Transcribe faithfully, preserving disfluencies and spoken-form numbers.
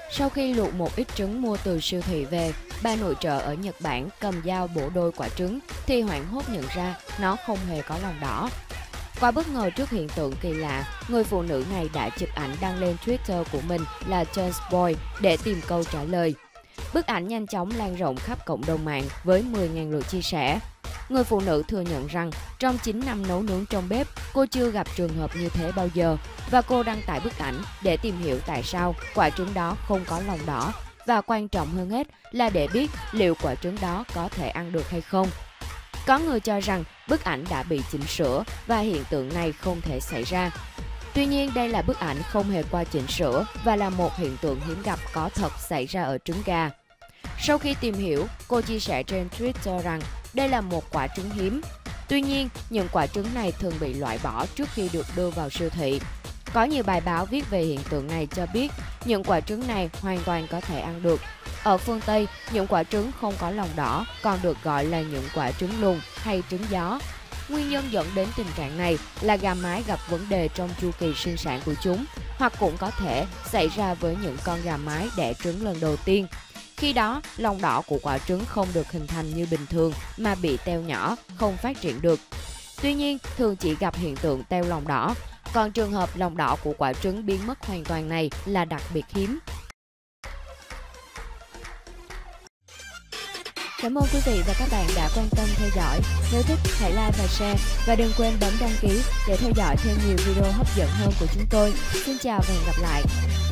Sau khi luộc một ít trứng mua từ siêu thị về, bà nội trợ ở Nhật Bản cầm dao bổ đôi quả trứng thì hoảng hốt nhận ra nó không hề có lòng đỏ. Qua bất ngờ trước hiện tượng kỳ lạ, người phụ nữ này đã chụp ảnh đăng lên Twitter của mình là Boy để tìm câu trả lời. Bức ảnh nhanh chóng lan rộng khắp cộng đồng mạng với mười nghìn lượt chia sẻ. Người phụ nữ thừa nhận rằng trong chín năm nấu nướng trong bếp, cô chưa gặp trường hợp như thế bao giờ và cô đăng tải bức ảnh để tìm hiểu tại sao quả trứng đó không có lòng đỏ và quan trọng hơn hết là để biết liệu quả trứng đó có thể ăn được hay không. Có người cho rằng bức ảnh đã bị chỉnh sửa và hiện tượng này không thể xảy ra. Tuy nhiên, đây là bức ảnh không hề qua chỉnh sửa và là một hiện tượng hiếm gặp có thật xảy ra ở trứng gà. Sau khi tìm hiểu, cô chia sẻ trên Twitter rằng đây là một quả trứng hiếm. Tuy nhiên, những quả trứng này thường bị loại bỏ trước khi được đưa vào siêu thị. Có nhiều bài báo viết về hiện tượng này cho biết những quả trứng này hoàn toàn có thể ăn được. Ở phương Tây, những quả trứng không có lòng đỏ còn được gọi là những quả trứng lùn hay trứng gió. Nguyên nhân dẫn đến tình trạng này là gà mái gặp vấn đề trong chu kỳ sinh sản của chúng, hoặc cũng có thể xảy ra với những con gà mái đẻ trứng lần đầu tiên. Khi đó, lòng đỏ của quả trứng không được hình thành như bình thường mà bị teo nhỏ, không phát triển được. Tuy nhiên, thường chỉ gặp hiện tượng teo lòng đỏ, còn trường hợp lòng đỏ của quả trứng biến mất hoàn toàn này là đặc biệt hiếm. Cảm ơn quý vị và các bạn đã quan tâm theo dõi. Nếu thích, hãy like và share và đừng quên bấm đăng ký để theo dõi thêm nhiều video hấp dẫn hơn của chúng tôi. Xin chào và hẹn gặp lại!